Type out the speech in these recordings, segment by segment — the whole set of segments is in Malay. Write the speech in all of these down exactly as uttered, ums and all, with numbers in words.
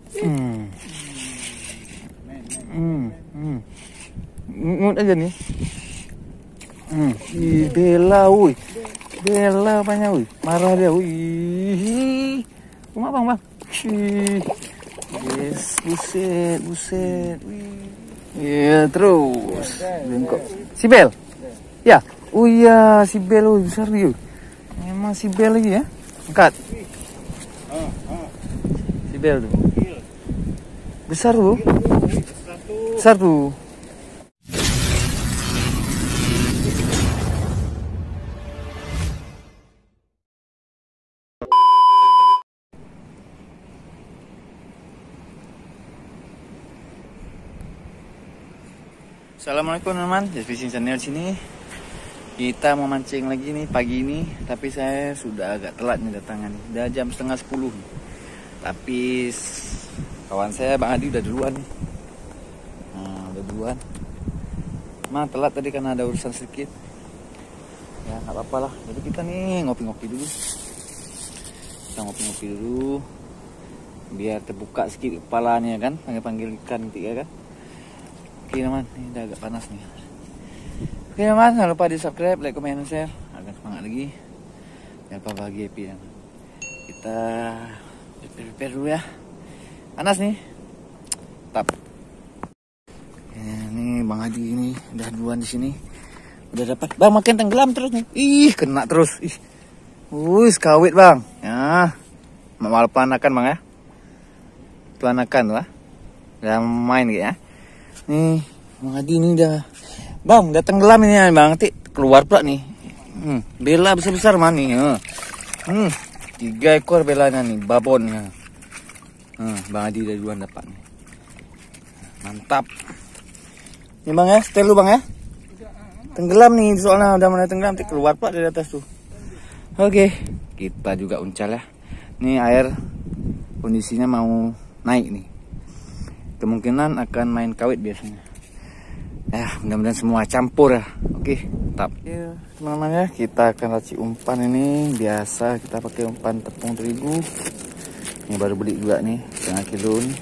Hmm. Hmm. Hmm. Ngut aja nih. Hmm. Ih, bela, woi. Bela banyak, woi. Marah dia, woi. Rumah bang, bang. Ih. Yes, buset, buset. Iya, terus. Bengkok. Si Bel? Ya. Oh iya, si Bel, oh, besar dia. Memang si Bel lagi ya. Angkat. Si Bel tuh. Besar tuh. Besar tuh. Assalamualaikum teman-teman, Just Fishing Channel sini. Kita mau mancing lagi nih pagi ini, tapi saya sudah agak telat nih datangan. Udah jam setengah sepuluh. Tapi kawan saya Bang Adi udah duluan nih. Nah, udah duluan. Mah telat tadi karena ada urusan sedikit. Ya nggak apa-apa lah. Jadi kita nih ngopi-ngopi dulu. Kita ngopi-ngopi dulu, biar terbuka sedikit kepalanya kan, panggil-panggil ikan gitu ya kan. Oke teman, ini udah agak panas nih. Oke teman, jangan lupa di subscribe, like, comment, dan share agar semangat lagi. Jangan lupa bahagia happy ya. Kita prepare dulu ya. Panas nih. Tap. Ya, ini Bang Adi ini udah duluan di sini. Udah dapat. Bang makin tenggelam terus nih. Ih, kena terus. Ih. Wih, kawit bang. Ya, malah pelanakan bang ya. Pelanakan lah. Udah main gitu ya. Nih, Bang Adi ini udah, bang, udah tenggelam ini ya, bang. Nanti keluar pula nih. Hmm, bela besar-besar mana nih? Hmm, tiga ekor belanya nih, babon. Hmm, Bang Adi udah duluan dapat nih. Mantap. Ini bang ya, setel lu bang ya. Tenggelam nih, soalnya udah mulai tenggelam, nanti keluar pula dari atas tuh. Oke, kita juga uncal ya. Ini air kondisinya mau naik nih. Kemungkinan akan main kawit biasanya. Ya, mudah-mudahan semua campur ya. Oke, mantap. Ya, teman-teman ya, kita akan racik umpan ini. Biasa kita pakai umpan tepung terigu. Ini baru beli juga nih, setengah kilo nih.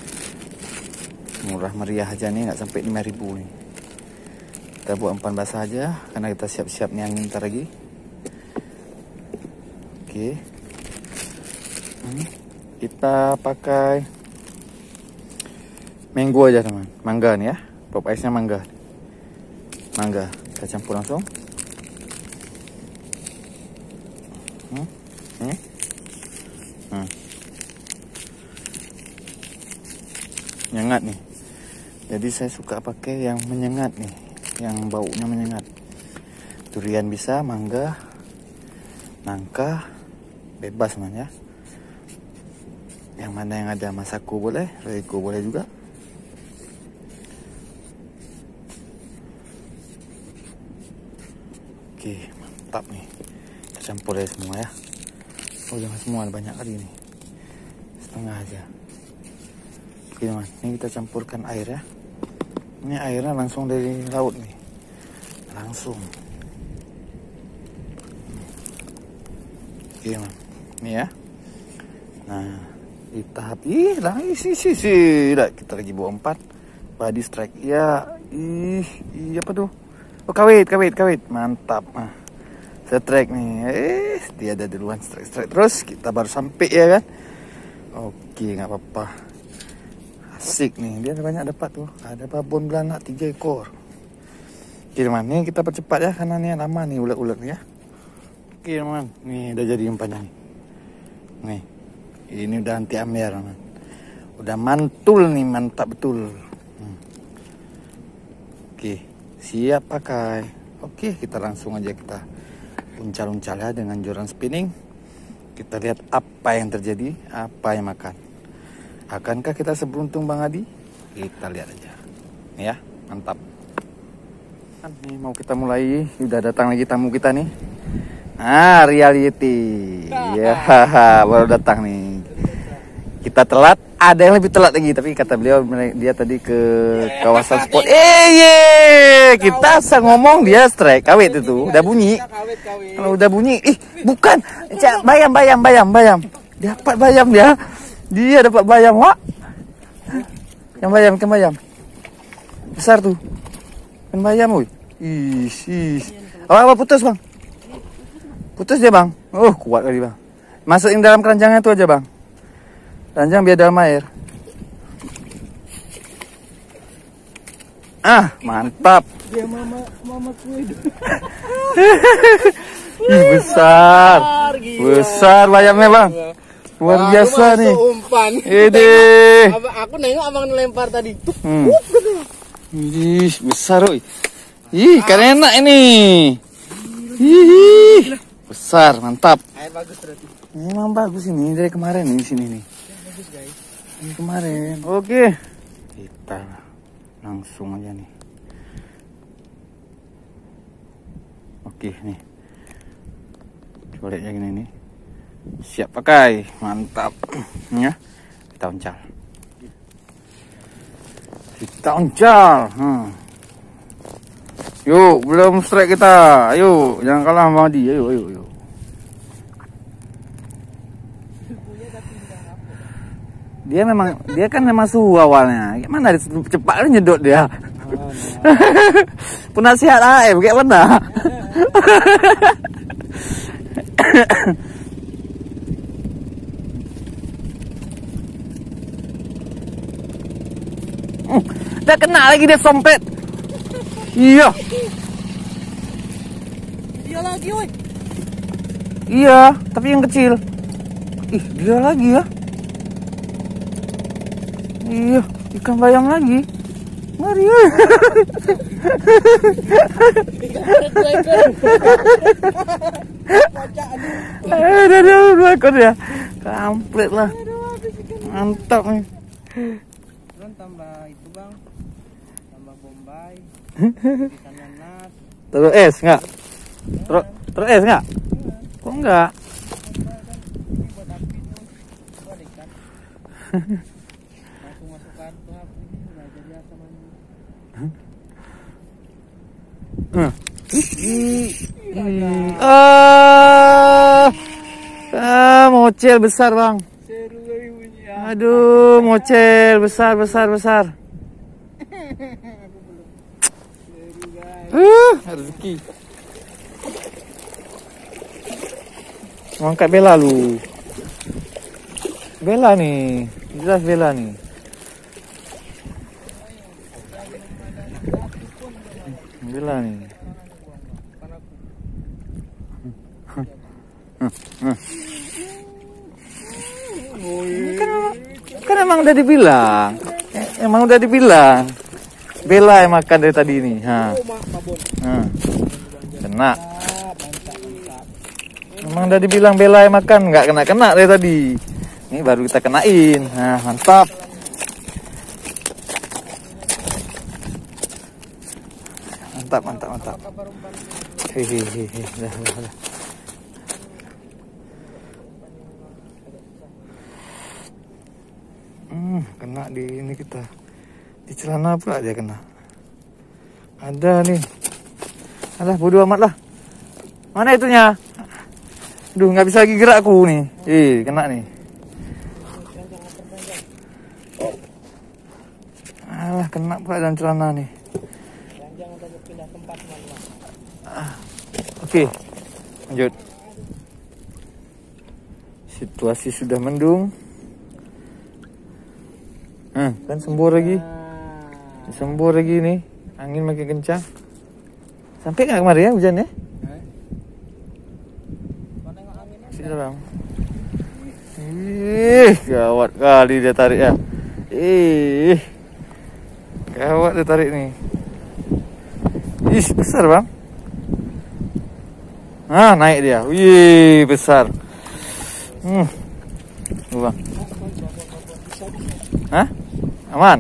Murah meriah aja nih, nggak sampai lima ribu nih. Kita buat umpan basah aja, karena kita siap-siap nih angin ntar lagi. Oke. Hmm, kita pakai mango aja teman, mangga nih ya, pop ice nya mangga, mangga kita campur langsung. Hmm, ini, hmm. Menyengat nih. Jadi saya suka pakai yang menyengat nih, yang baunya menyengat. Durian bisa, mangga, nangka, bebas man ya. Yang mana yang ada masako boleh, rego boleh juga. Oke, mantap nih. Kita campur ya semua ya. Oh jangan semua, banyak kali nih. Setengah aja. Oke teman, ini kita campurkan air ya. Ini airnya langsung dari laut nih. Langsung. Oke teman, ini ya. Nah, di tahap ih lah isi isi isi. Kita lagi bawa empat. Body strike ya. Ih, iya apa tuh? Oh kawit, kawit, kawit, mantap. Nah, strike nih, eh dia ada duluan strike, strike terus kita baru sampai ya kan. Oke, nggak apa-apa. Asik nih, dia banyak dapat tuh. Ada babon belanak tiga ekor. Oke teman, nih kita percepat ya karena ini lama nih ulat-ulat ya. Oke teman, nih udah jadi umpannya nih. Nih, ini udah anti amber teman. Udah mantul nih, mantap betul. Hmm. Oke. Siap pakai. Oke, kita langsung aja kita uncal-uncal ya dengan joran spinning. Kita lihat apa yang terjadi, apa yang makan. Akankah kita seberuntung Bang Adi? Kita lihat aja. Nih ya, mantap. Nih mau kita mulai, udah datang lagi tamu kita nih. Ah, reality. Ya, baru datang nih. Kita telat, ada yang lebih telat lagi, tapi kata beliau dia tadi ke kawasan spot. Eh, ye, kita asal ngomong dia strike kawit itu, udah bunyi. Kalau udah bunyi, ih bukan, bayam bayam bayam bayam, dapat bayam dia, dia dapat bayam wak. Ikan bayam, ikan bayam. Besar tuh. Ikan bayam, woi. Ih, ih. Apa, apa putus, Bang? Putus dia, Bang. Oh, kuat kali, Bang. Masukin dalam keranjangnya tuh aja, Bang. Keranjang biar dalam air. Ah, mantap. Dia mama mama kue. Ih, besar. Gila. Besar bayamnya, Bang. Luar Wah, biasa aku nih. Umpan. Ede. Abang, aku nengok abang lempar tadi. Tuh. Hmm. Ih, besar, oi. Ih, kan enak ini. Ih, besar, mantap. Air bagus berarti. Memang bagus ini dari kemarin nih di sini nih. Bagus guys. Ini kemarin. Oke. Kita langsung aja nih. Oke nih. Coleknya gini nih. Siap pakai, mantap. Ya, kita uncal. Kita uncal. Hmm. Yuk, belum strike kita. Ayo, jangan kalah sama Adi. Ayo, ayo, ayo. Dia memang, dia kan memang suhu awalnya. Gimana cepat nyedot dia. Penasihat A M kayak mana? Udah kena lagi dia sompet. Iya. Dia lagi, woi. Iya, tapi yang kecil. Ih, dia lagi ya. Iya, ikan bayam lagi. Mari. Ada dua ekor ya. Komplit lah. Mantap nih. Tambah itu bang, tambah bombay, ikan nanas. Terus es nggak? Terus terus es nggak? Kok enggak? Ini buat api tuh, buat ikan. Langsung masukkan ke api ini nggak jadi asam lagi. Ah, ah, mocel besar bang. Seru kali bunyinya. Aduh, mocel besar besar besar. Seru guys. Uh, rezeki. Mau angkat Bella lu. Bella nih, jelas Bella nih. Bella nih. Kan, kan emang udah dibilang, emang udah dibilang. Bella yang makan dari tadi nih. Ha. Ha. Kena. Emang udah dibilang Bella yang makan, nggak kena kena dari tadi. Ini baru kita kenain. Nah, mantap. Mantap, mantap, mantap. Hehehe, dah, dah, dah. Hmm, kena di ini kita. Di celana pula dia kena. Ada nih. Alah, bodo amat lah. Mana itunya? Duh, nggak bisa lagi gerak aku nih. Eh, kena nih. Alah, kena pula dalam celana nih. Jangan sampai pindah tempat teman-teman. Ah, oke, lanjut. Situasi sudah mendung. Hmm, kan sembur lagi. Sembur lagi nih. Angin makin kencang. Sampai nggak kemari ya hujan ya? Masih dalam. Ih, gawat kali dia tarik ya. Ih, gawat dia tarik nih. Ih, besar bang. Ah, naik dia. Wih, besar. Hmm, tuh bang. Hah? Aman?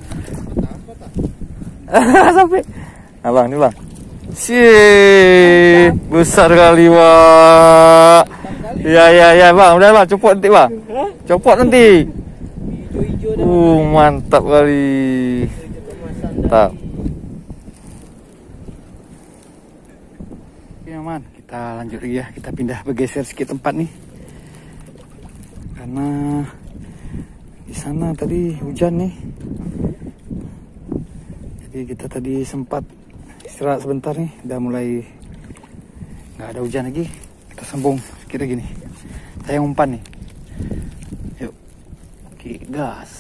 Sampai. Abang, ini bang. Sih, besar kali wah. Ya ya ya bang, udah bang, copot nanti bang. Copot nanti. Uh, mantap kali. Mantap. Oke aman, kita lanjut lagi ya. Kita pindah bergeser sedikit tempat nih. Karena di Di sana tadi hujan nih. Jadi kita tadi sempat istirahat sebentar nih. Udah mulai nggak ada hujan lagi. Kita sambung kira gini. Saya umpan nih. Yuk. Oke, gas.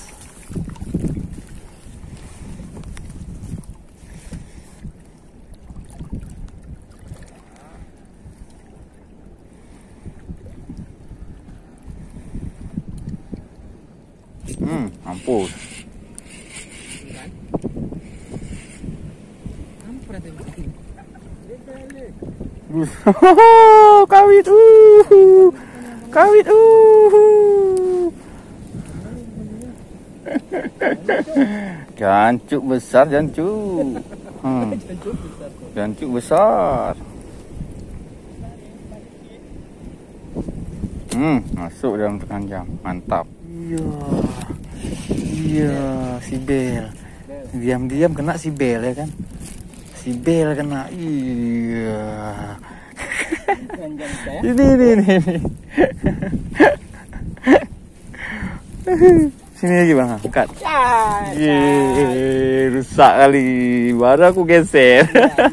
Hmm, ampun. Kawit, uh, kawit, uh. Jancuk besar, jancuk. Hmm. Jancuk besar. Hmm, masuk dalam keranjang, mantap. Iya, iya, si Bel. Diam-diam kena si Bel ya kan? Si Bel kena, iya. Ini, ini, ini, ini. Sini lagi bang, angkat. Yeay, rusak kali. Baru aku geser.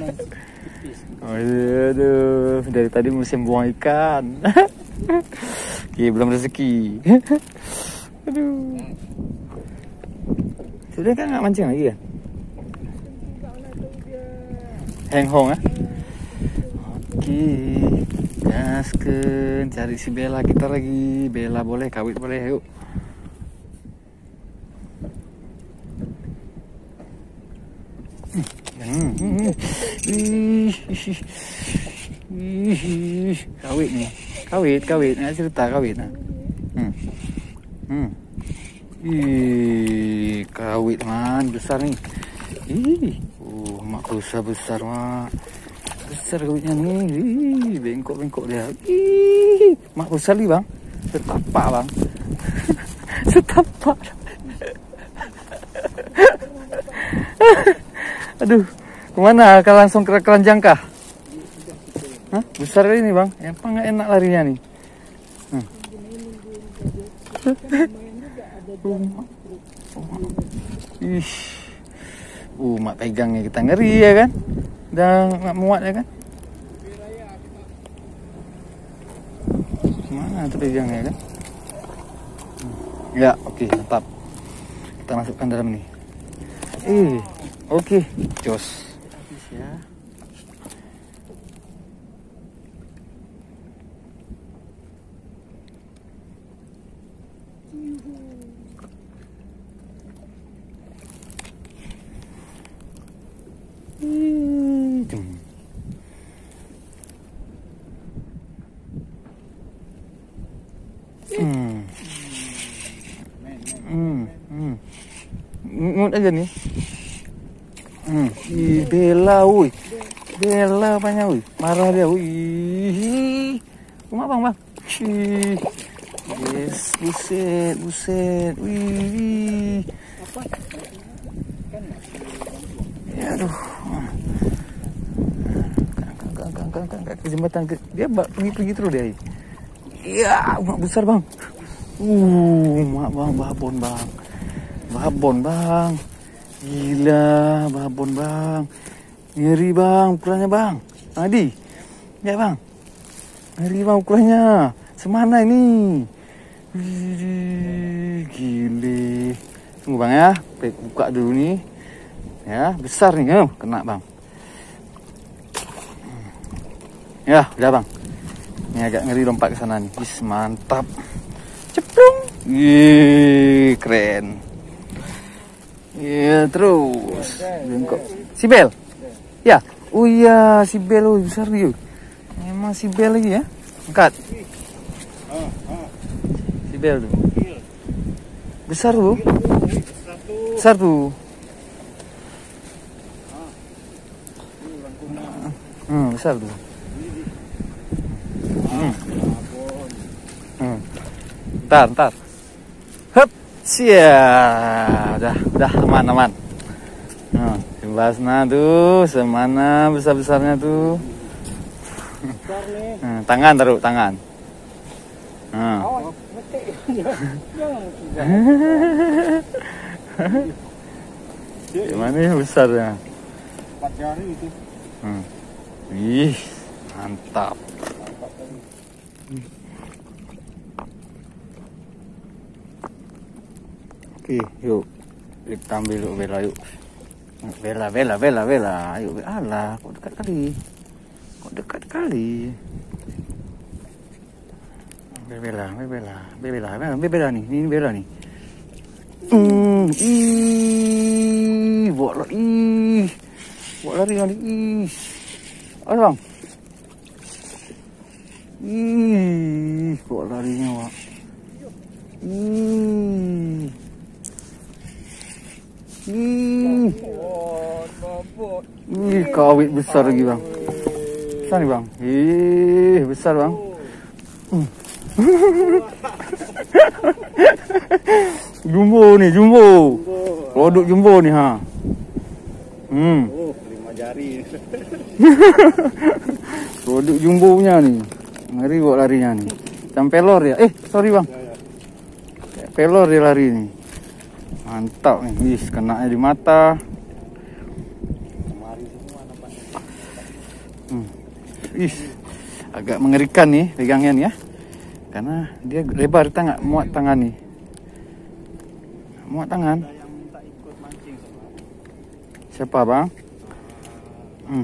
Aduh, dari tadi musim buang ikan. Oke, belum rezeki. Aduh. Sudah kan nggak mancing lagi ya? Heng hong ah. Oke, gaskeun cari si Bella kita lagi. Bella boleh, kawit boleh, yuk. Hmm, hmm, hmm. Ih, ih, ih, kawit nih, kawit, kawit, nggak cerita kawit. Nah. Hmm, hmm. Ih, kawit man besar nih. Ih, uh, mak besar besar mak, besar kawitnya nih. Ih, bengkok bengkok dia. Ih, mak besar nih bang, setapak bang, setapak. Aduh, kemana? Kau langsung ke keranjang kah? Hah? Besar kali ini bang, yang nggak enak larinya nih. Hmm. Ih, uh, mak pegangnya kita ngeri ya kan? Udah nggak muat ya kan? Mana tuh pegangnya kan? Ya, oke, okay, mantap. Kita masukkan dalam nih. Eh, oke, okay. Jos. Habis ya. Hmm. Hmm. Hmm. Ngut aja nih. Hmm. Ih, Bella, woi. Bella apanya, woi? Marah dia, woi. Rumah bang, bang. Ih. Yes, buset, buset. Wih. Ya, aduh. Kang, kang, kang, kang, ke jembatan ke dia pergi-pergi terus dia. Iya, mak besar bang. Uh, mak bang, babon bang, babon bang. Gila, babon bang. Ngeri bang, ukurannya bang. Adi, ya bang. Ngeri bang ukurannya. Semana ini? Wih, gile. Tunggu bang ya, buka dulu nih. Ya, besar nih, oh, kena bang. Ya, udah bang. Ini agak ngeri lompat ke sana nih. Is, mantap. Ceplung. Ih, keren. Iya, terus. Bengkok. Si Bel. Ya. Oh iya, si Bel, oh, besar nih. Emang si Bel lagi ya. Angkat. Si Bel tuh. Besar tuh. Besar tuh. Hmm, besar tuh. Hmm. Hmm. Ntar, ntar. Hup, siap. Udah, udah aman-aman. Nah, bebasnya tuh, semana besar-besarnya tuh. Nah, tangan taruh, tangan. Nah. Gimana ya besarnya? Empat jari itu. Hmm. Ih, mantap. Oke, yuk kita ambil yuk Bella yuk. Bella, Bella, Bella, Bella. Ayo, alah, kok dekat kali. Kok dekat kali. Bella, Bella, Bella, Bella, Bella nih, ini Bella nih. Hmm, ih, bawa lari, ih, bawa lari kali, ih. Ayo bang. Ih, bawa larinya Wak. Ih. Ih. Ih, kawit besar lagi bang. Besar nih bang. Ih, besar bang. Hmm. Jumbo nih, jumbo. Produk jumbo nih ha. Hmm. Oh, lima jari. Produk jumbo punya nih. Ngeri kok larinya nih. Macam pelor ya. Eh, sorry bang. Pelor dia lari nih. Mantap nih. Wis, kenanya di mata. Hmm. Wis. Agak mengerikan nih pegangnya nih ya. Karena dia lebar, kita nggak muat tangan nih. Muat tangan. Yang minta ikut mancing sama. Siapa bang? Hmm.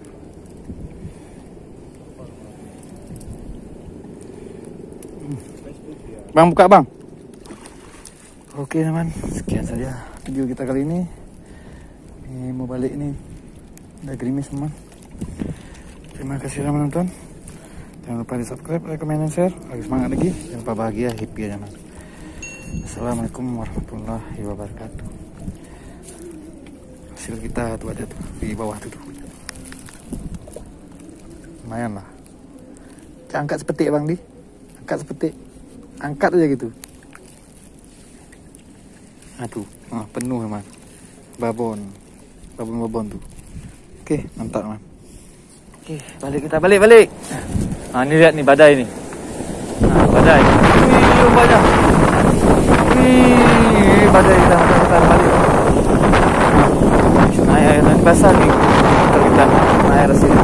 Bang buka bang. Oke teman, sekian saja video kita kali ini. Ini mau balik nih. Udah gerimis teman. Terima kasih telah menonton. Jangan lupa di subscribe, like, comment, dan share. Lagi semangat lagi. Jangan lupa bahagia, happy aja man. Assalamualaikum warahmatullahi wabarakatuh. Hasil kita tuh aja tuh di bawah tuh. Lumayan lah. Angkat sepetik bang di. Angkat sepetik. Angkat aja gitu. Aduh, ah, penuh teman. Babon. Babon-babon tuh. Oke, mantap teman. Oke, balik kita balik balik. Nah, ini lihat nih badai nih. Nah, badai. Wih, badai. Wih, badai kita kita balik. Nah, air nanti basah nih. Kita kita air sini.